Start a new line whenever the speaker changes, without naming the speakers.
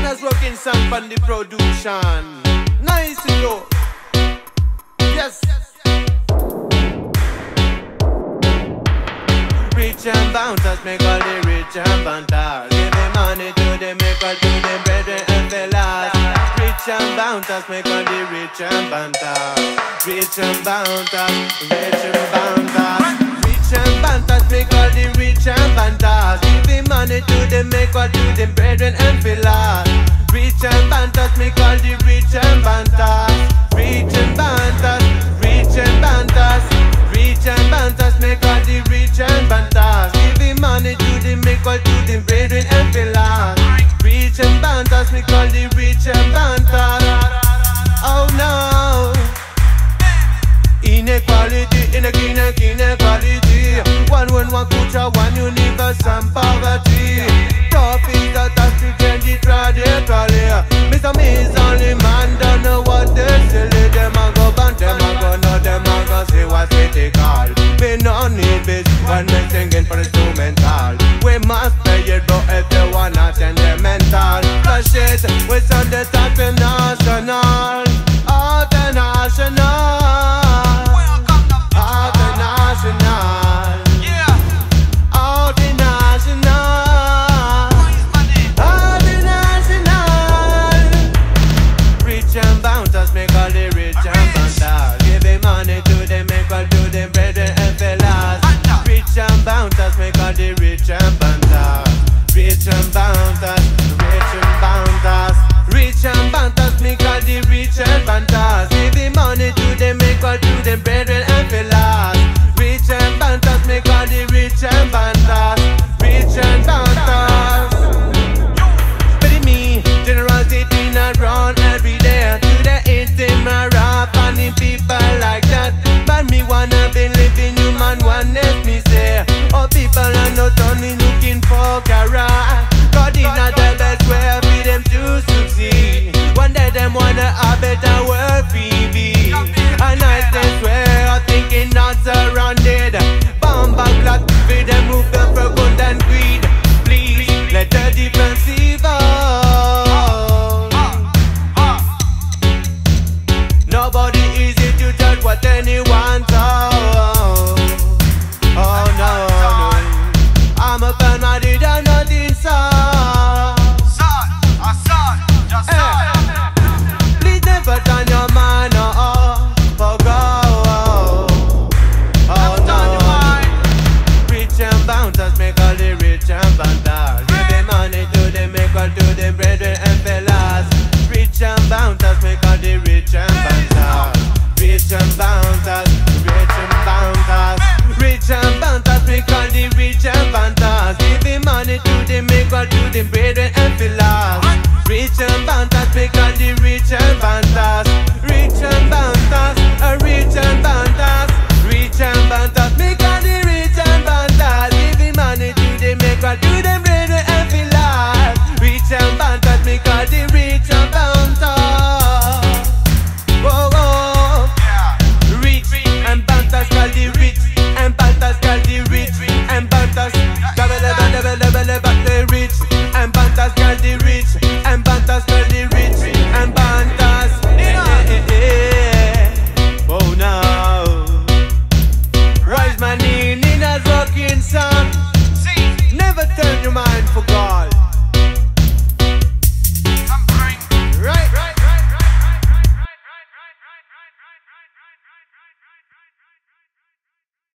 Nina's working some on the production. Nice to go. Yes. Rich and bounties make all the rich and bounties. Giving money to them, make all to them brethren and fellas. Rich and bounties make all the rich and bounties. Rich and bounties, rich and bounties. Rich and bounties make all the rich and bounties. Giving money to them, make all to them brethren and fellas. Rich and bounties make all the rich and bounties. Rich and bounties, rich and bounties. Rich and bounties make all the rich and bounties. Giving money to them, make all to them brethren and fellas. Rich and bounties make all the rich and bounties. Oh no. Inequality, inequality. One culture, one universe and poverty. Profit that has to change it radically. Mr. Miss only man don't know what they say. Them a go band, them a go know, them a go say what they call. We no need this when we singing for instrumental. We must pay it though if they wanna attend the mental. The shit we sound the type national. Oh, the national. Bounties make all the rich and bounties. Rich and bounties, rich and bounties. Rich and bounties make all the rich and bounties. Giving money to them, make all to them brethren and fellas. Rich and bounties make all the rich and bounties. Rich and bounties. But me, generosity not run every day. To the intimate rap and the people like that. But me wanna be living human oneness, me say. Oh, people are not only looking for carat. God is not the best way for them to succeed. One day them wanna a better world, baby. A nice way of thinking not surrounded. Bomb back clock for them move the broken and greed. Please let the defensive out. Nobody easy to judge what anyone thought. Oh no. I'm a fan, I did nothing, son. Just son. Please never turn your mind off for go. Oh no. Rich and bounties make all the rich and bounties. Giving money to them, make all to them brethren and fellas. Rich and bounties make all the rich and bounties. Rich and bounties, rich and bounties. Rich and bounties make all the rich and bounties. Giving money to them, make all to them brethren and fellas. Rich and bounties make all the rich and bounties. Rich and bounties, rich and bounties. Rich and bounties make all the rich and bounties. Giving money to them, make all to them brethren and fellas. Rich and bounties make all the rich and bounties. Whoa, whoa. Rich and bounties call the rich. And bounties call the rich. And bounties the rich. And bounties call the rich. And bounties call the rich. And bounties. Oh no. Wise man in Nina's rocking song. Never turn your mind for God.